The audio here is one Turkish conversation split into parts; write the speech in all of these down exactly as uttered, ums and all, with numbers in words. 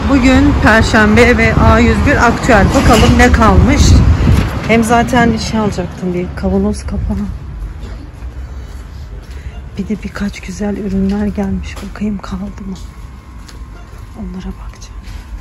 Bugün Perşembe ve A yüz bir aktüel. Bakalım ne kalmış. Hem zaten şey alacaktım, bir kavanoz kapağı. Bir de birkaç güzel ürünler gelmiş. Bakayım kaldı mı? Onlara bakacağım.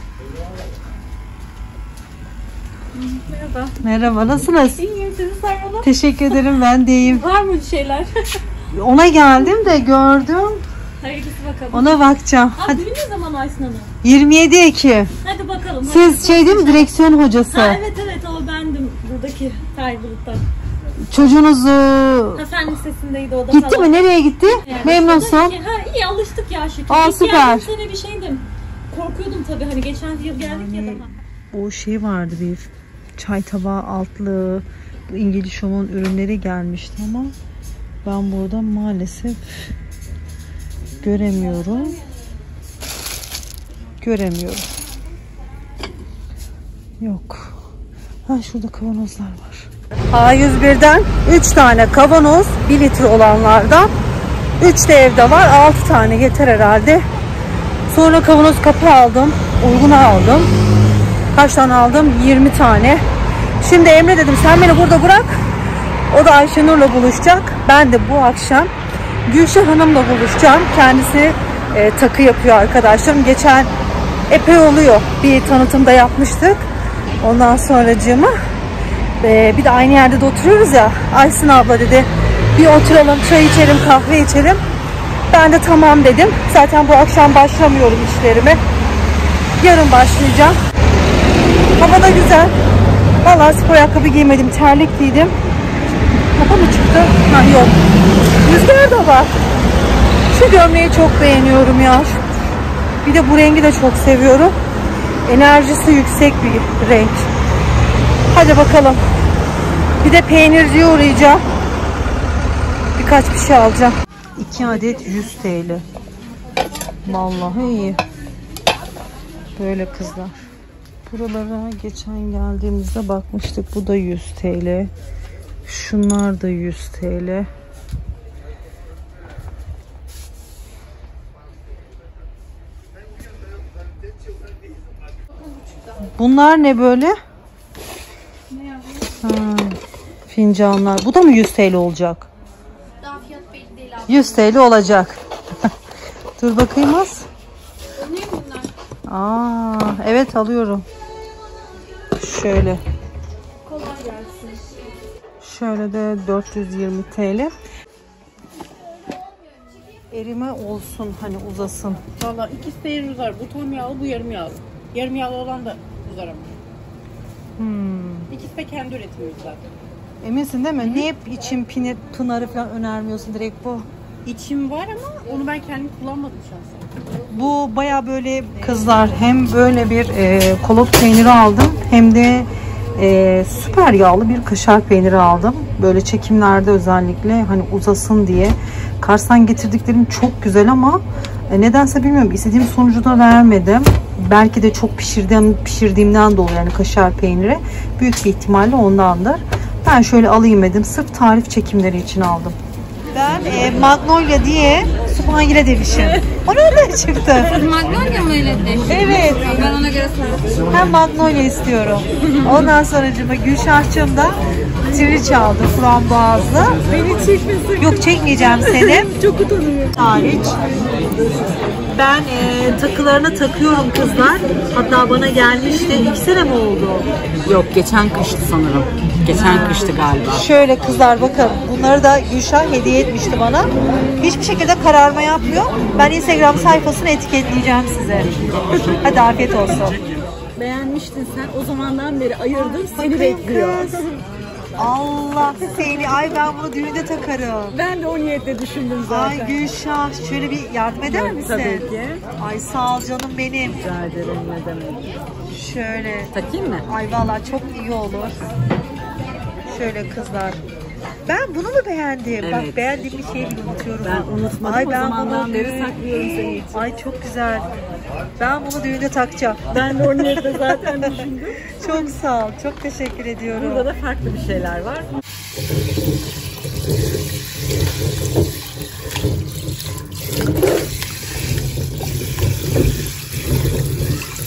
Merhaba. Merhaba, nasılsınız? İyiyim, sizi sormalı. Teşekkür ederim, ben de iyiyim. Var mı bir şeyler? Ona geldim de gördüm. Hayırlısı bakalım. Ona bakacağım. Ha, Hadi. düğün ne zaman Aysun Hanım? yirmi yedi Ekim. Hadi bakalım. Siz şey değil mi, direksiyon hocası? Ha, evet evet, o bendim. Buradaki Taybulut'tan. Çocuğunuzu Ha, fen lisesindeydi o da gitti falan. mi? Nereye gitti? Yani Memnunsun. Ha, iyi alıştık ya şükür. Aa, İlk süper. geldiğim sene bir şeydim. Korkuyordum tabii, hani geçen yıl geldik ya daha. O şey vardı, bir çay tabağı altlığı, bu İngiliz Home'un ürünleri gelmişti ama ben burada maalesef göremiyorum. Göremiyorum. Yok. Ha, şurada kavanozlar var. A yüz bir'den üç tane kavanoz, bir litre olanlardan. üç de evde var. altı tane yeter herhalde. Sonra kavanoz kapağı aldım. Uyguna aldım. Kaç tane aldım? yirmi tane. Şimdi Emre dedim, sen beni burada bırak. O da Ayşenur'la buluşacak. Ben de bu akşam Gülşah Hanım'la buluşacağım. Kendisi e, takı yapıyor arkadaşlarım. Geçen epey oluyor. Bir tanıtımda yapmıştık. Ondan sonracığıma e, bir de aynı yerde de oturuyoruz ya. Aysun abla dedi, bir oturalım, çay içelim, kahve içelim. Ben de tamam dedim. Zaten bu akşam başlamıyorum işlerime. Yarın başlayacağım. Hava da güzel. Vallahi spor ayakkabı giymedim, terlik giydim. Hava mı çıktı? Ha, yok. Rüzgar da var. Şu gömleği çok beğeniyorum ya. Bir de bu rengi de çok seviyorum. Enerjisi yüksek bir renk. Hadi bakalım. Bir de peynirciye uğrayacağım. Birkaç bir şey alacağım. iki adet yüz TL. Vallahi iyi. Böyle kızlar. Buralara geçen geldiğimizde bakmıştık. Bu da yüz TL. Şunlar da yüz TL. Bunlar ne böyle? Ha, fincanlar. Bu da mı yüz TL olacak? Daha fiyat belli değil abi. yüz TL olacak. Dur bakayım az. Ne bunlar? Aa, evet alıyorum. Şöyle. Kolay gelsin. Şöyle de dört yüz yirmi TL. Erime olsun, hani uzasın. Valla ikisi de yerim uzar. Bu tam yağlı, bu yarım yağlı. Yarım yağlı olan da uzar ama. Hmm. İkisi de kendi üretimiyoruz zaten. Eminsin değil mi? Hı-hı. Niye için pine, pınarı falan önermiyorsun, direkt bu? İçim var ama onu ben kendim kullanmadım şahsen. Bu baya böyle kızlar, hem böyle bir e, kolot peyniri aldım, hem de e, süper yağlı bir kaşar peyniri aldım. Böyle çekimlerde özellikle hani uzasın diye. Kars'tan getirdiklerim çok güzel ama e, nedense bilmiyorum, istediğim sonucu da vermedim. Belki de çok pişirdiğim, pişirdiğimden dolayı, yani kaşar peyniri. Büyük bir ihtimalle ondandır. Ben şöyle alayım dedim. Sırf tarif çekimleri için aldım. Ben e, Magnolia diye Sübhangile demişim. O nereden çıktı? Magnolia mı öyle de? Evet. Ben ona göre söyledim. Ben Magnolia istiyorum. Ondan sonra cıma Gülşah'cığım da triliç aldı, frambuazlı. Beni çekmesin. Yok, çekmeyeceğim seni. Çok utanıyorum. Hariç. Ben e, takılarını takıyorum kızlar. Hatta bana gelmişti. İki sene mi oldu? Yok, geçen kıştı sanırım. Geçen ha. kıştı galiba. Şöyle kızlar bakın. Bunları da Gülşah hediye etmişti bana. Hiçbir şekilde kararma yapmıyor. Ben Instagram sayfasını etiketleyeceğim size. Hadi afiyet olsun. Beğenmiştin sen. O zamandan beri ayırdım. Seni bekliyor. Allah seni. Ay, ben bunu düğünde takarım. Ben de o niyetle düşündüm zaten. Ay Gülşah, şöyle bir yardım eder misin? Tabii ki. Ay sağ ol canım benim. Rica ederim, ne demek. Şöyle. Takayım mı? Ay vallahi çok iyi olur. Şöyle kızlar. Ben bunu mu beğendim? Evet. Bak, beğendiğim bir şeyi bile unutuyorum. Ben unutmadım. Ay, o ben zamandan bunu beri düğün- saklıyorum senin için. Ay çok güzel. Ben bunu düğünde takacağım. Ben de o niyetle zaten düşündüm. Çok sağ ol. Çok teşekkür ediyorum. Burada da farklı bir şeyler var.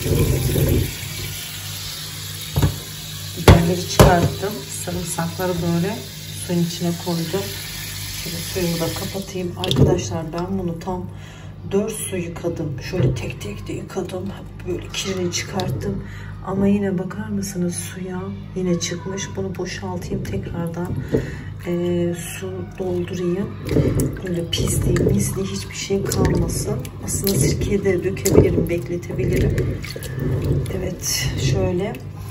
Biberleri çıkarttım. Sarımsakları böyle suyun içine koydum. Şöyle suyumu da kapatayım. Arkadaşlar ben bunu tam dört su yıkadım. Şöyle tek tek de yıkadım. Böyle kirini çıkarttım. Ama yine bakar mısınız suya yine çıkmış. Bunu boşaltayım tekrardan. Ee, su doldurayım. Böyle pisliği, misliği hiçbir şey kalmasın. Aslında sirkeyi de dökebilirim, bekletebilirim. Evet, şöyle.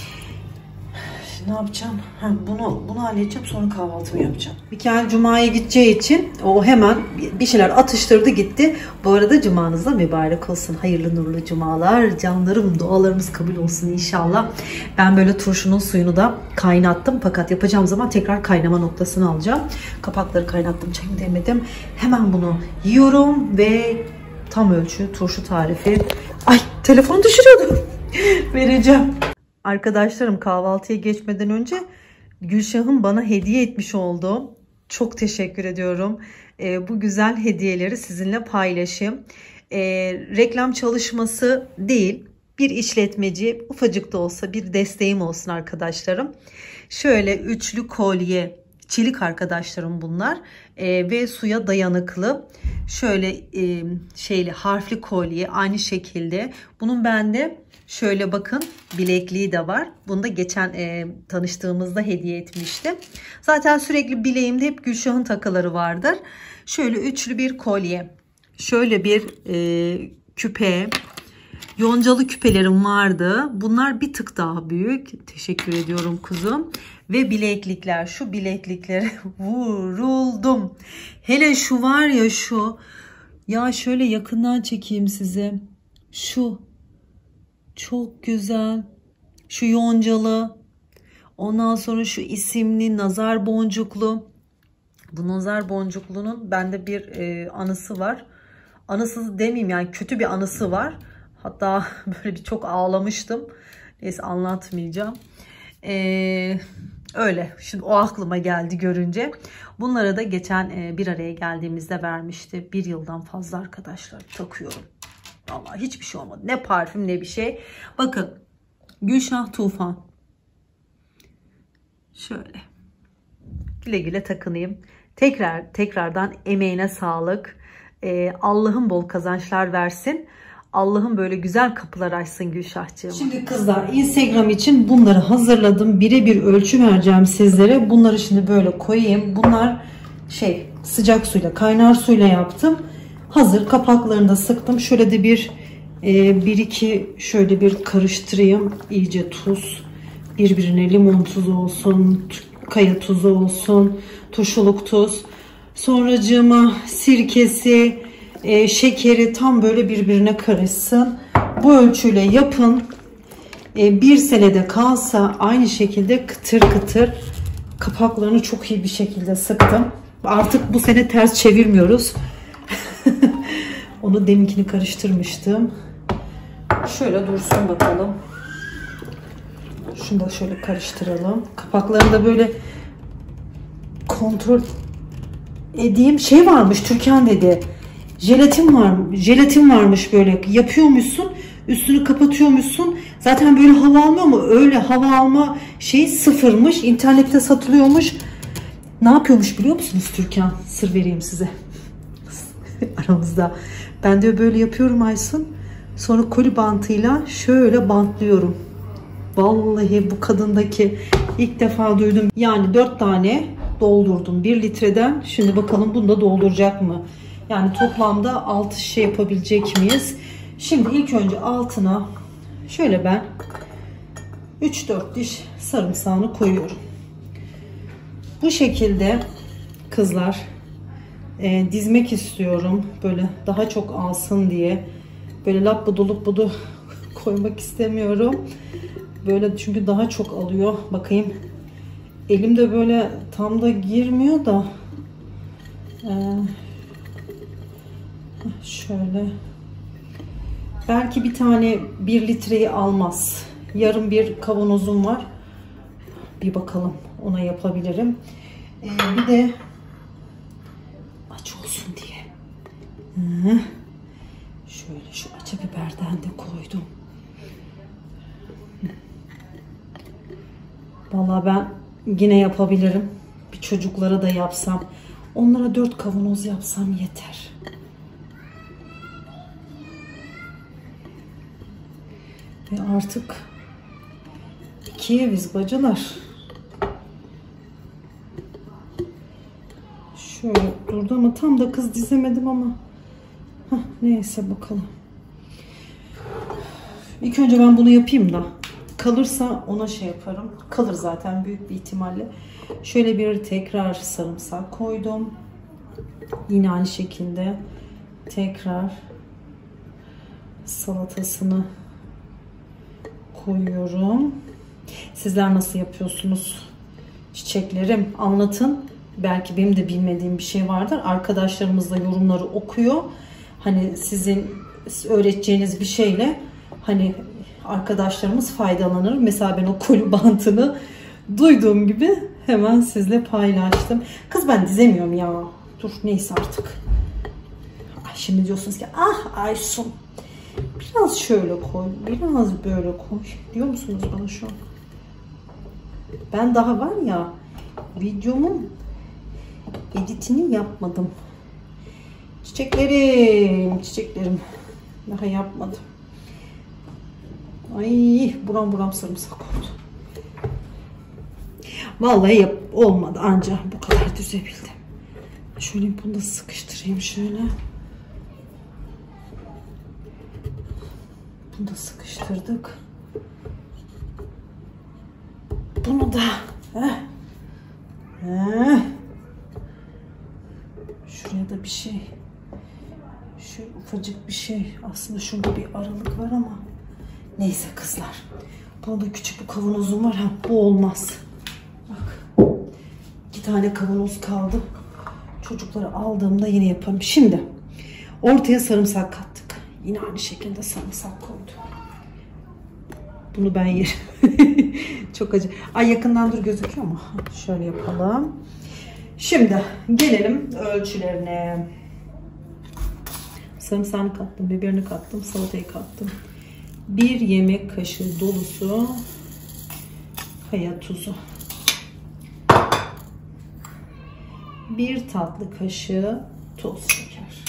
Ne yapacağım? Ha, bunu bunu halledeceğim, sonra kahvaltımı yapacağım. Mikael Cuma'ya gideceği için o hemen bir şeyler atıştırdı gitti. Bu arada Cuma'nız da mübarek olsun. Hayırlı nurlu cumalar. Canlarım, dualarımız kabul olsun inşallah. Ben böyle turşunun suyunu da kaynattım. Fakat yapacağım zaman tekrar kaynama noktasını alacağım. Kapakları kaynattım, çayımı demledim. Hemen bunu yiyorum ve tam ölçü turşu tarifi. Ay, telefonu düşürüyordum. Vereceğim. Arkadaşlarım, kahvaltıya geçmeden önce Gülşah'ın bana hediye etmiş olduğu, çok teşekkür ediyorum. E, bu güzel hediyeleri sizinle paylaşayım. E, reklam çalışması değil, bir işletmeci, ufacık da olsa bir desteğim olsun arkadaşlarım. Şöyle üçlü kolye, çelik arkadaşlarım bunlar e, ve suya dayanıklı. Şöyle e, şeyli harfli kolye aynı şekilde. Bunun bende şöyle bakın bilekliği de var. Bunu da geçen e, tanıştığımızda hediye etmiştim. Zaten sürekli bileğimde hep Gülşah'ın takıları vardır. Şöyle üçlü bir kolye. Şöyle bir e, küpe. Yoncalı küpelerim vardı. Bunlar bir tık daha büyük. Teşekkür ediyorum kuzum. Ve bileklikler. Şu bilekliklere vuruldum. Hele şu var ya şu. Ya şöyle yakından çekeyim size. Şu. Çok güzel. Şu yoncalı. Ondan sonra şu isimli nazar boncuklu. Bu nazar boncuklunun bende bir e, anısı var. Anısı demeyeyim yani, kötü bir anısı var. Hatta böyle bir çok ağlamıştım. Neyse, anlatmayacağım. Ee, öyle. Şimdi o aklıma geldi görünce. Bunlara da geçen e, bir araya geldiğimizde vermişti. Bir yıldan fazla arkadaşlar takıyorum. Vallahi hiçbir şey olmadı. Ne parfüm ne bir şey. Bakın. Gülşah Tufan. Şöyle. Güle güle takınayım. Tekrar tekrardan emeğine sağlık. Ee, Allah'ın bol kazançlar versin. Allah'ın böyle güzel kapılar açsın Gülşahcığım. Şimdi kızlar, Instagram için bunları hazırladım. Birebir ölçü vereceğim sizlere. Bunları şimdi böyle koyayım. Bunlar şey, sıcak suyla, kaynar suyla yaptım. Hazır, kapaklarını da sıktım. Şöyle de bir e, bir iki şöyle bir karıştırayım. İyice tuz, birbirine limon tuzu olsun, kaya tuzu olsun, turşuluk tuz. Sonracığıma sirkesi, e, şekeri tam böyle birbirine karışsın. Bu ölçüyle yapın. E, bir senede kalsa aynı şekilde kıtır kıtır. Kapaklarını çok iyi bir şekilde sıktım. Artık bu sene ters çevirmiyoruz. Onu deminkini karıştırmıştım. Şöyle dursun bakalım. Şunu da şöyle karıştıralım. Kapaklarını da böyle kontrol edeyim. Şey varmış, Türkan dedi. Jelatin var, jelatin varmış böyle. Yapıyormuşsun, üstünü kapatıyormuşsun. Zaten böyle hava almıyor mu? Öyle hava alma şey sıfırmış. İnternette satılıyormuş. Ne yapıyormuş biliyor musunuz Türkan? Sır vereyim size. Aramızda. Ben de böyle yapıyorum Aysun. Sonra koli bantıyla şöyle bantlıyorum. Vallahi bu kadındaki ilk defa duydum. Yani dört tane doldurdum bir litreden. Şimdi bakalım bunu da dolduracak mı? Yani toplamda altı şişe yapabilecek miyiz? Şimdi ilk önce altına şöyle ben üç dört diş sarımsağını koyuyorum. Bu şekilde kızlar e, dizmek istiyorum. Böyle daha çok alsın diye. Böyle lap budu lup budu koymak istemiyorum. Böyle çünkü daha çok alıyor. Bakayım. Elimde böyle tam da girmiyor da. Ee, şöyle. Belki bir tane bir litreyi almaz. Yarım bir kavanozum var. Bir bakalım. Ona yapabilirim. Ee, bir de aç olsun diye. Hı. Şöyle şu acı biberden de koydum. Vallahi ben yine yapabilirim. Bir çocuklara da yapsam. Onlara dört kavanoz yapsam yeter. Ve artık ikiye biz bacılar. Şöyle durdu ama tam da kız dizemedim ama. Heh, neyse bakalım. İlk önce ben bunu yapayım da. Kalırsa ona şey yaparım. Kalır zaten büyük bir ihtimalle. Şöyle bir tekrar sarımsak koydum. Yine aynı şekilde tekrar salatasını koyuyorum. Sizler nasıl yapıyorsunuz? Çiçeklerim, anlatın. Belki benim de bilmediğim bir şey vardır. Arkadaşlarımız da yorumları okuyor. Hani sizin öğreteceğiniz bir şeyle hani arkadaşlarımız faydalanır. Mesela ben o kolu bantını duyduğum gibi hemen sizle paylaştım. Kız ben dizemiyorum ya. Dur neyse artık. Ay şimdi diyorsunuz ki ah Aysun biraz şöyle koy, biraz böyle koy diyor musunuz bana şu an? Ben daha var ya videomun editini yapmadım. Çiçeklerim, çiçeklerim daha yapmadım. Ay buram buram sarımsak oldu. Vallahi yap, olmadı ancak bu kadar düzebildim. Şöyle bunu da sıkıştırayım şöyle. Bunu da sıkıştırdık. Bunu da heh. Heh. Şuraya da bir şey. Şu ufacık bir şey. Aslında şurada bir aralık var ama neyse kızlar. Buna da küçük bir kavanozum var. Ha, bu olmaz. Bak. İki tane kavanoz kaldı. Çocukları aldığımda yine yaparım. Şimdi ortaya sarımsak kattık. Yine aynı şekilde sarımsak koydum. Bunu ben yerim. Çok acı. Ay yakından dur gözüküyor mu? Şöyle yapalım. Şimdi gelelim ölçülerine. Sarımsağını kattım, biberini kattım, salatayı kattım. Bir yemek kaşığı dolusu kaya tuzu. Bir tatlı kaşığı toz şeker.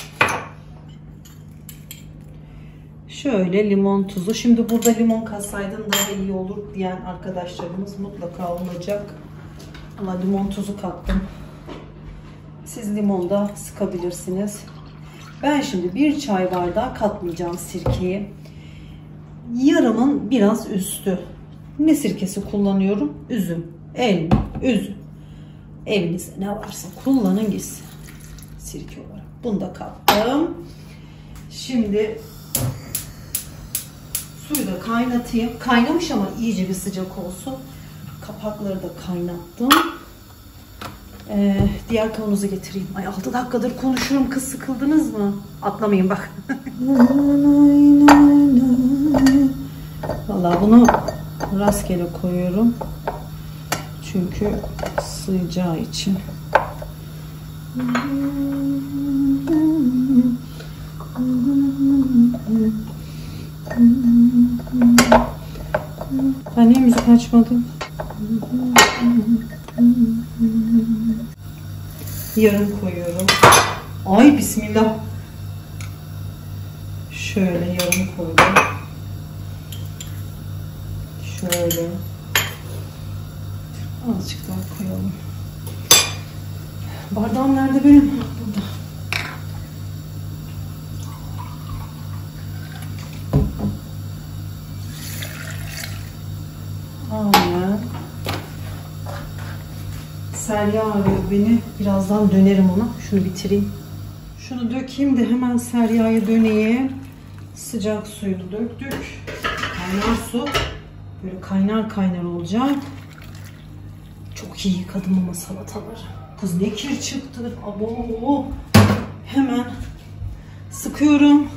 Şöyle limon tuzu. Şimdi burada limon katsaydın daha iyi olur diyen arkadaşlarımız mutlaka olacak. Ama limon tuzu kattım. Siz limon da sıkabilirsiniz. Ben şimdi bir çay bardağı katmayacağım sirkeyi. Yarımın biraz üstü. Ne sirkesi kullanıyorum? Üzüm, elma, üzüm. Evinizde ne varsa kullanın gitsin. Sirke olarak. Bunu da kattım. Şimdi suyu da kaynatayım. Kaynamış ama iyice bir sıcak olsun. Kapakları da kaynattım. Ee, diğer kavanozu getireyim. Ay altı dakikadır konuşuyorum. Kız sıkıldınız mı? Atlamayın bak. Vallahi bunu rastgele koyuyorum. Çünkü sığacağı için. Ben niye müzik açmadım? Yarım koyuyorum. Ay bismillah. Şöyle yarım koydum. Şöyle. Azıcık daha koyalım. Bardağım nerede benim? Burada. Aynen. Serya arıyor beni. Birazdan dönerim ona. Şunu bitireyim. Şunu dökeyim de hemen Serya'ya döneyim. Sıcak suyunu döktük. Kaynar su. Böyle kaynar kaynar olacak. Çok iyi yıkadım ama salataları. Kız ne kir çıktı. Abo. Hemen sıkıyorum.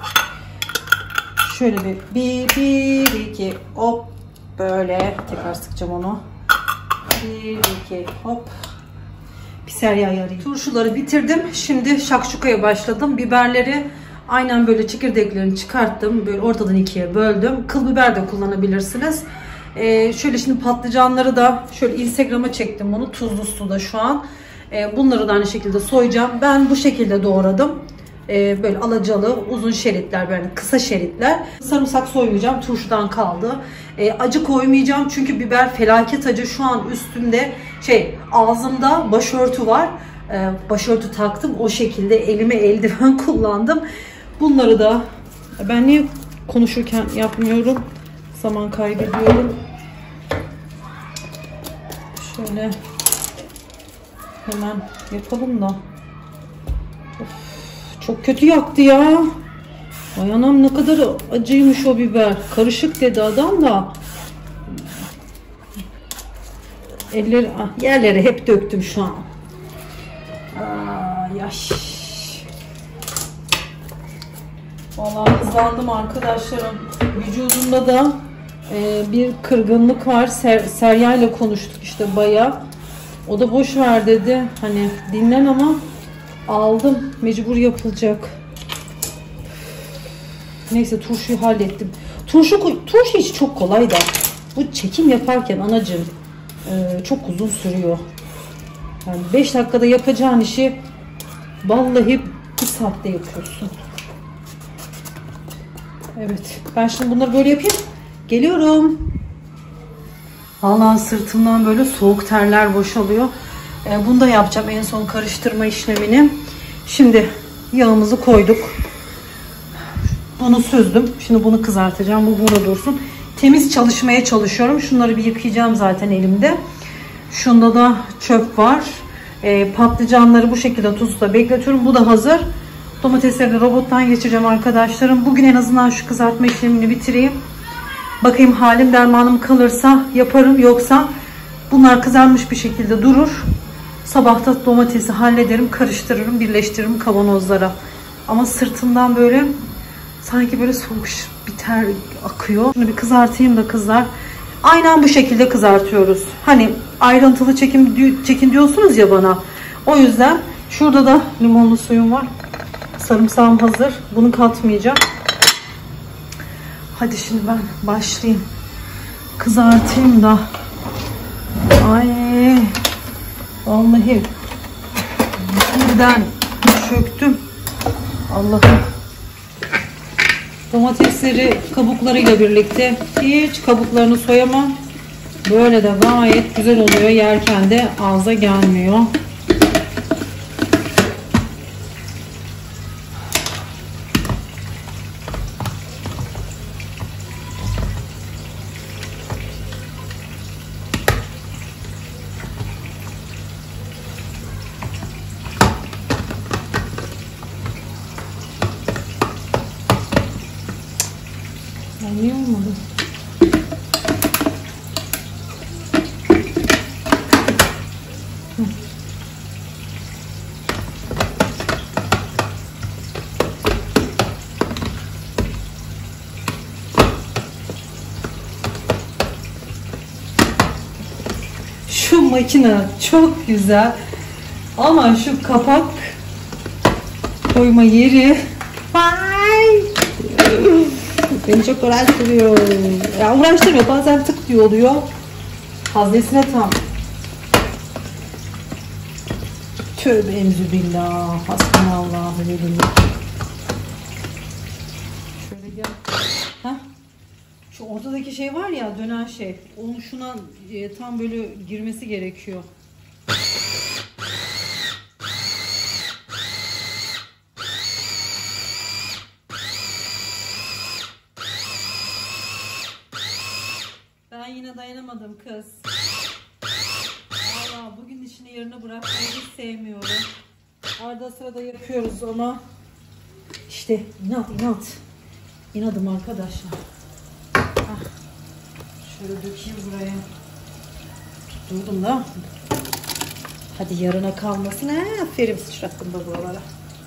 Şöyle bir bir, bir iki hop. Böyle tekrar sıkacağım onu. Bir iki hop. Bir Serya'yı arayayım. Turşuları bitirdim. Şimdi şakşukaya başladım. Biberleri aynen böyle çekirdeklerini çıkarttım. Böyle ortadan ikiye böldüm. Kıl biber de kullanabilirsiniz. Ee, şöyle şimdi patlıcanları da şöyle Instagram'a çektim bunu. Tuzlu suda şu an. Ee, bunları da aynı şekilde soyacağım. Ben bu şekilde doğradım. Ee, böyle alacalı uzun şeritler, böyle kısa şeritler. Sarımsak soymayacağım. Turşudan kaldı. Ee, acı koymayacağım çünkü biber felaket acı. Şu an üstümde şey ağzımda başörtü var. Ee, başörtü taktım. O şekilde elime eldiven kullandım. Bunları da ben niye konuşurken yapmıyorum? Zaman kaybediyorum. Şöyle hemen yapalım da. Of, çok kötü yaktı ya. Ay anam, ne kadar acıymış o biber. Karışık dedi adam da. Elleri, ah, yerlere hep döktüm şu an. Aa, yaş. Vallahi hızlandım arkadaşlarım. Vücudumda da e, bir kırgınlık var. Ser, Serya ile konuştuk işte bayağı. O da boş ver dedi. Hani dinlen ama aldım. Mecbur yapılacak. Neyse turşuyu hallettim. Turşu, turşu hiç çok kolay da. Bu çekim yaparken anacığım e, çok uzun sürüyor. Yani beş dakikada yapacağın işi vallahi bir saatte yapıyorsun. Evet. Ben şimdi bunları böyle yapayım. Geliyorum. Vallahi sırtımdan böyle soğuk terler boşalıyor. Ee, bunu da yapacağım en son karıştırma işlemini. Şimdi yağımızı koyduk. Bunu süzdüm. Şimdi bunu kızartacağım. Bu burada dursun. Temiz çalışmaya çalışıyorum. Şunları bir yıkayacağım zaten elimde. Şunda da çöp var. Ee, patlıcanları bu şekilde tuzla bekletiyorum. Bu da hazır. Domatesleri de robottan geçireceğim arkadaşlarım. Bugün en azından şu kızartma işlemini bitireyim. Bakayım halim dermanım kalırsa yaparım. Yoksa bunlar kızarmış bir şekilde durur. Sabahta domatesi hallederim. Karıştırırım. Birleştiririm kavanozlara. Ama sırtımdan böyle sanki böyle soğuk bir ter akıyor. Şunu bir kızartayım da kızlar. Aynen bu şekilde kızartıyoruz. Hani ayrıntılı çekim çekin diyorsunuz ya bana. O yüzden şurada da limonlu suyum var. Sarımsağım hazır. Bunu katmayacağım. Hadi şimdi ben başlayayım. Kızartayım da. Ay. Vallahi birden çöktüm. Allah'ım. Domatesleri kabuklarıyla birlikte hiç kabuklarını soyamam. Böyle de gayet güzel oluyor. Yerken de ağza gelmiyor. Niye olmadı? Hı. Şu makine çok güzel ama şu kapak koyma yeri vay, beni çok uğraştırıyor. Ya uğraştırmıyor, bazen tık diyor oluyor. Haznesine tam. Tövbe enzübillah. Hasbunallahu ve ni'mel. Şöyle gel. Heh. Şu ortadaki şey var ya, dönen şey. Onun şuna e, tam böyle girmesi gerekiyor. Ben yine dayanamadım kız. Valla bugün işini yarına bırakmayı hiç sevmiyorum. Arada sırada yapıyoruz ama işte inat inat. İnadım arkadaşlar. Ah. Şöyle dökeyim buraya. Tutturdum da. Hadi yarına kalmasın. He, aferin, sıçrattım da buralara.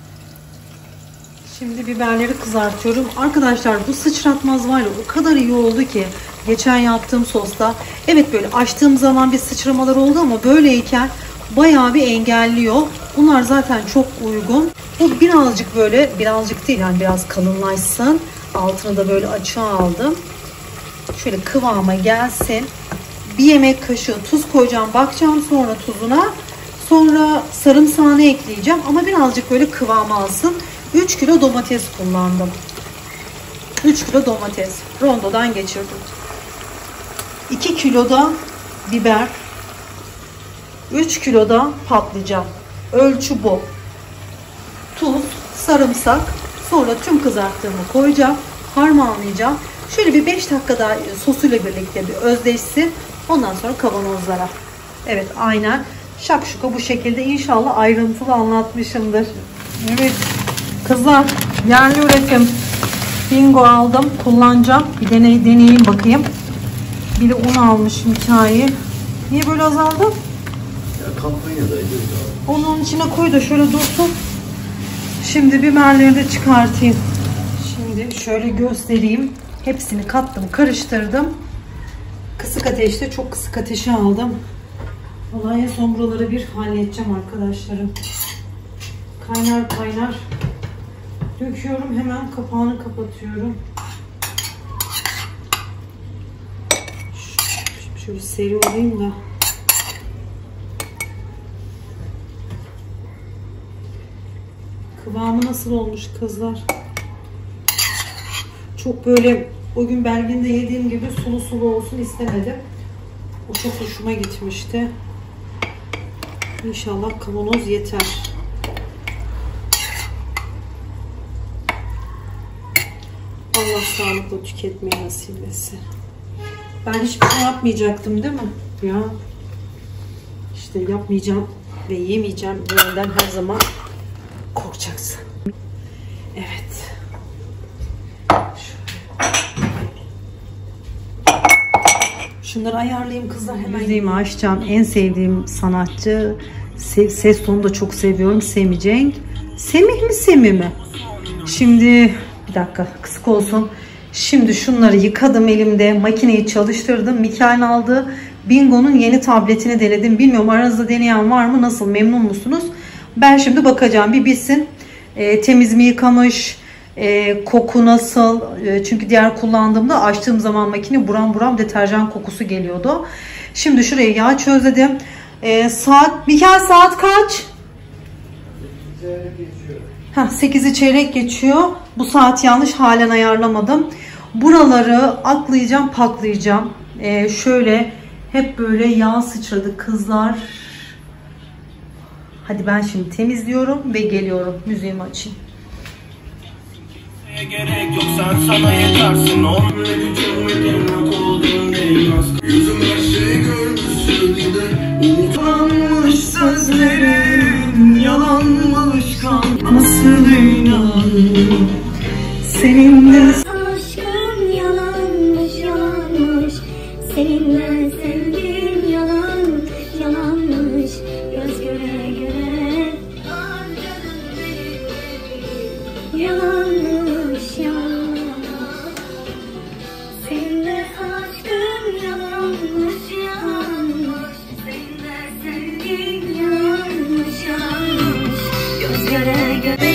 Şimdi biberleri kızartıyorum. Arkadaşlar bu sıçratmaz var ya, o kadar iyi oldu ki. Geçen yaptığım sosta. Evet, böyle açtığım zaman bir sıçramalar oldu ama böyleyken bayağı bir engelliyor. Bunlar zaten çok uygun. Bu birazcık böyle, birazcık değil yani biraz kalınlaşsın. Altını da böyle açığa aldım. Şöyle kıvama gelsin. Bir yemek kaşığı tuz koyacağım. Bakacağım sonra tuzuna. Sonra sarımsağını ekleyeceğim. Ama birazcık böyle kıvam alsın. üç kilo domates kullandım. üç kilo domates. Rondodan geçirdim. iki kilo da biber. üç kilo da patlıcan. Ölçü bu. Tuz, sarımsak. Sonra tüm kızarttığımı koyacağım. Harmanlayacağım. Şöyle bir beş dakika daha sosuyla birlikte bir özleşsin. Ondan sonra kavanozlara. Evet, aynen. Şakşuka bu şekilde. İnşallah ayrıntılı anlatmışımdır. Evet. Kızlar, yerli üretim Bingo aldım. Kullanacağım. Bir deney, deneyeyim bakayım. Bir de un almışım hikayeyi. Niye böyle azaldı? Ya kampanyadaydı. Onun içine koy da şöyle dursun. Şimdi biberleri de çıkartayım. Şimdi şöyle göstereyim. Hepsini kattım, karıştırdım. Kısık ateşte, çok kısık ateşe aldım. Vallahi en son buraları bir halledeceğim arkadaşlarım. Kaynar kaynar döküyorum, hemen kapağını kapatıyorum. Şöyle seri olayım da. Kıvamı nasıl olmuş kızlar? Çok böyle o gün Belgin'de yediğim gibi sulu sulu olsun istemedim. O çok hoşuma gitmişti. İnşallah kavanoz yeter. Allah sağlıkla tüketmeyi nasip etsin. Ben hiçbir şey yapmayacaktım değil mi? Ya işte yapmayacağım ve yemeyeceğim. Benden her zaman korkacaksın. Evet. Şunları ayarlayayım kızlar hemen. Müziğimi açacağım. En sevdiğim sanatçı. Ses tonunu da çok seviyorum. Semih Cenk. Semih mi Semih mi? Şimdi bir dakika kısık olsun. Şimdi şunları yıkadım elimde. Makineyi çalıştırdım. Mikail'in aldığı Bingo'nun yeni tabletini denedim. Bilmiyorum aranızda deneyen var mı? Nasıl? Memnun musunuz? Ben şimdi bakacağım. Bir bilsin. E, temiz mi yıkamış? E, koku nasıl? E, çünkü diğer kullandığımda açtığım zaman makine buram buram deterjan kokusu geliyordu. Şimdi şuraya yağ çözledim. E, saat, Mikail saat kaç? Heh, sekizi çeyrek geçiyor. Bu saat yanlış, halen ayarlamadım. Buraları aklayacağım, paklayacağım. E, şöyle hep böyle yağ sıçradı kızlar. Hadi ben şimdi temizliyorum ve geliyorum. Müziğimi açayım. Gerek yok, sen sana yetersin. Onun ne gücüm ve yok olduğun değmez. Yüzüm her şeyi görmüşsün de umutlanmış sözlerim yalanmış kan. Nasıl inandım seninle. Aşkım yalanmış yalanmış, seninle sevgim yalan yalanmış. Göz göre göre yalanmış yalanmış, seninle aşkım yalanmış yalanmış, seninle sevgim yalanmış yalanmış. Göz göre göre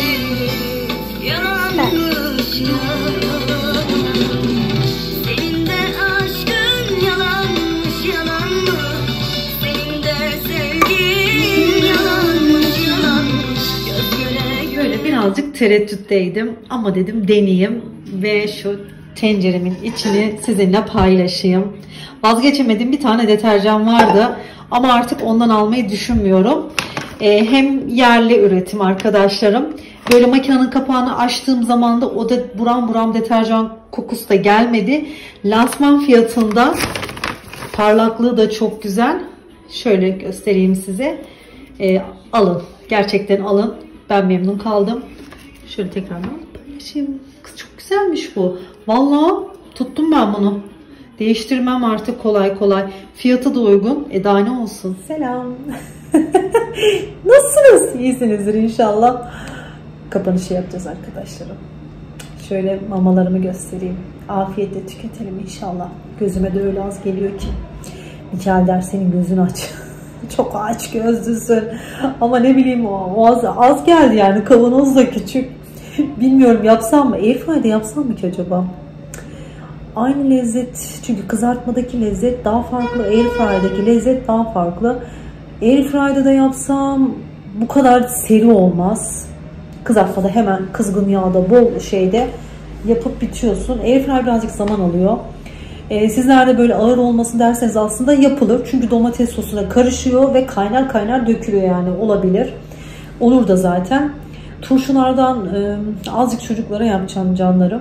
yalanmış yalanmış, seninle aşkım yalanmış yalanmış, seninle sevgim yalanmış yalanmış. Göz göre göre. Böyle birazcık tereddütteydim ama dedim deneyeyim ve şu tenceremin içini sizinle paylaşayım. Vazgeçemediğim bir tane deterjan vardı ama artık ondan almayı düşünmüyorum. Ee, hem yerli üretim arkadaşlarım. Böyle makinenin kapağını açtığım zaman da o da buram buram deterjan kokusu da gelmedi. Lansman fiyatında, parlaklığı da çok güzel. Şöyle göstereyim size. Ee, alın. Gerçekten alın. Ben memnun kaldım. Şöyle tekrardan paylaşayım. Kız çok güzelmiş bu. Vallahi tuttum ben bunu. Değiştirmem artık kolay kolay. Fiyatı da uygun. E daha ne olsun. Selam. Nasılsınız? İyisinizdir inşallah. Kapanışı yapacağız arkadaşlarım. Şöyle mamalarımı göstereyim. Afiyetle tüketelim inşallah. Gözüme de öyle az geliyor ki. Mikail der senin gözün aç. Çok aç gözlüsün. Ama ne bileyim o az, az geldi yani. Kavanoz da küçük. Bilmiyorum yapsam mı? Airfryer'de yapsam mı ki acaba? aynı lezzet, çünkü kızartmadaki lezzet daha farklı, airfryer'daki lezzet daha farklı. Airfryer'da da yapsam bu kadar seri olmaz. Kızartmada hemen kızgın yağda, bol şeyde yapıp bitiyorsun. Airfryer birazcık zaman alıyor. Ee, sizler de böyle ağır olmasın derseniz aslında yapılır. Çünkü domates sosuna karışıyor ve kaynar kaynar dökülüyor, yani olabilir. Olur da zaten. Turşulardan e, azıcık çocuklara yapacağım canlarım.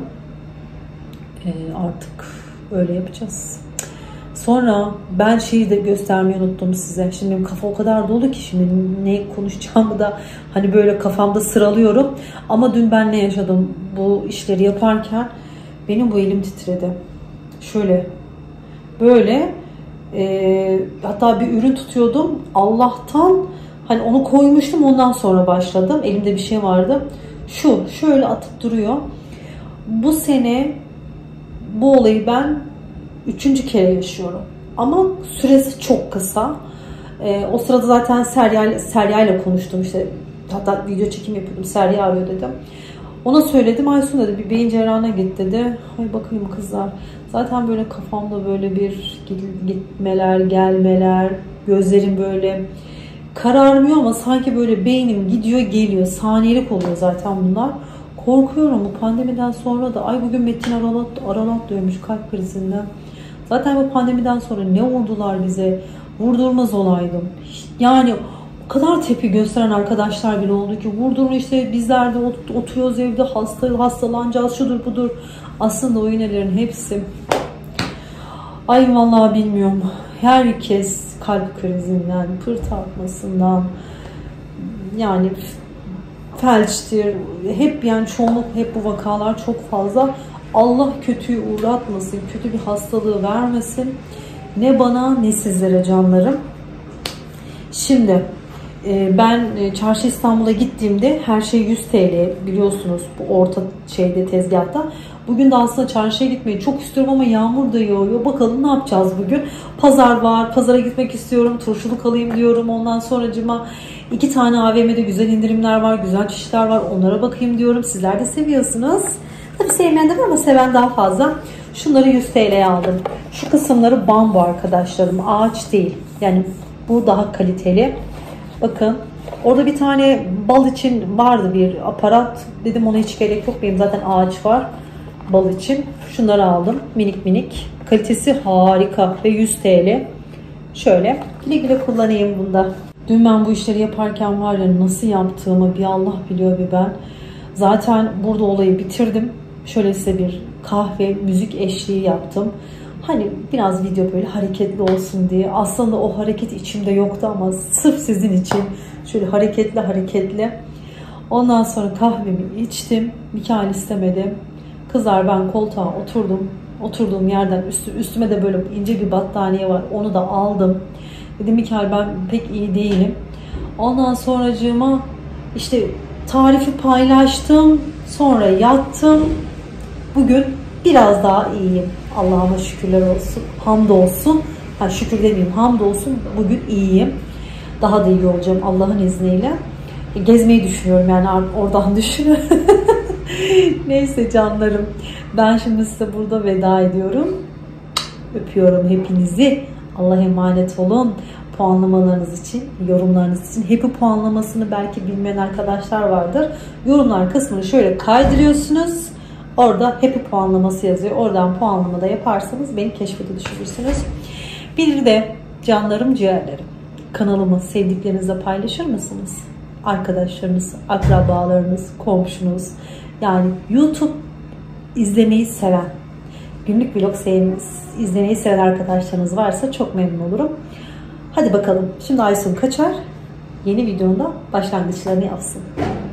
E, artık öyle yapacağız. Sonra ben şeyi de göstermeyi unuttum size. Şimdi benim kafa o kadar dolu ki şimdi ne konuşacağımı da hani böyle kafamda sıralıyorum. Ama dün ben ne yaşadım bu işleri yaparken? Benim bu elim titredi. Şöyle böyle e, hatta bir ürün tutuyordum. Allah'tan hani onu koymuştum, ondan sonra başladım. Elimde bir şey vardı. Şu şöyle atıp duruyor. Bu sene bu olayı ben üçüncü kere yaşıyorum. Ama süresi çok kısa. Ee, o sırada zaten Serya, Serya ile konuştum. İşte, hatta video çekim yapıyordum. Serya arıyor dedim. Ona söyledim. Aysun dedi bir beyin cerrahına git dedi. Ay bakayım kızlar. Zaten böyle kafamda böyle bir gitmeler, gelmeler, gözlerim böyle kararmıyor ama sanki böyle beynim gidiyor geliyor. Saniyelik oluyor zaten bunlar. Korkuyorum bu pandemiden sonra da. Ay bugün Metin Aralat, Aralat diyormuş kalp krizinden. Zaten bu pandemiden sonra ne vurdular bize? Vurdurmaz olaydım. Yani o kadar tepki gösteren arkadaşlar bile oldu ki vurdurun işte bizler de oturuyoruz evde hasta, hastalanacağız şudur budur. Aslında o iğnelerin hepsi. Ay vallahi bilmiyorum. Herkes kalp krizinden, pıhtı atmasından, yani felçtir. Hep yani çoğunluk hep bu vakalar çok fazla. Allah kötüyü uğratmasın, kötü bir hastalığı vermesin. Ne bana ne sizlere canlarım. Şimdi ben Çarşı İstanbul'a gittiğimde her şey yüz TL biliyorsunuz bu orta şeyde tezgahta. Bugün de aslında çarşıya gitmeyi çok istiyorum ama yağmur da yağıyor. Bakalım ne yapacağız bugün. Pazar var. Pazara gitmek istiyorum. Turşuluk alayım diyorum. Ondan sonracıma iki tane A V M'de güzel indirimler var. Güzel çeşitler var. Onlara bakayım diyorum. Sizler de seviyorsunuz. Tabii sevmeyen de var ama seven daha fazla. Şunları yüz TL'ye aldım. Şu kısımları bambu arkadaşlarım. Ağaç değil. Yani bu daha kaliteli. Bakın. Orada bir tane bal için vardı bir aparat. Dedim ona hiç gerek yok. Benim zaten ağaç var. Bal için. Şunları aldım. Minik minik. Kalitesi harika ve yüz TL. Şöyle. Güle güle kullanayım bunda. Dün ben bu işleri yaparken var ya nasıl yaptığımı bir Allah biliyor bir ben. Zaten burada olayı bitirdim. Şöyle size bir kahve, müzik eşliği yaptım. Hani biraz video böyle hareketli olsun diye. Aslında o hareket içimde yoktu ama sırf sizin için şöyle hareketli hareketli. Ondan sonra kahvemi içtim. Mikail istemedi. Kızlar ben koltuğa oturdum. Oturduğum yerden üstü, üstüme de böyle ince bir battaniye var. Onu da aldım. Dedim Mikail ben pek iyi değilim. Ondan sonracığıma işte tarifi paylaştım. Sonra yattım. Bugün biraz daha iyiyim. Allah'ıma şükürler olsun. Hamdolsun. Ha, şükür demeyeyim. Hamdolsun. Bugün iyiyim. Daha da iyi olacağım Allah'ın izniyle. Gezmeyi düşünüyorum yani oradan düşünün. Neyse canlarım. Ben şimdi size burada veda ediyorum. Öpüyorum hepinizi. Allah'a emanet olun. Puanlamalarınız için, yorumlarınız için. Happy puanlamasını belki bilmeyen arkadaşlar vardır. Yorumlar kısmını şöyle kaydırıyorsunuz. Orada Happy puanlaması yazıyor. Oradan puanlamada yaparsanız beni keşfete düşürürsünüz. Bir de canlarım ciğerlerim. Kanalımı sevdiklerinizle paylaşır mısınız? Arkadaşlarınız, akrabalarınız, komşunuz. Yani YouTube izlemeyi seven, günlük vlog izlemeyi seven arkadaşlarınız varsa çok memnun olurum. Hadi bakalım. Şimdi Aysun kaçar. Yeni videonda başlangıçlarını yapsın.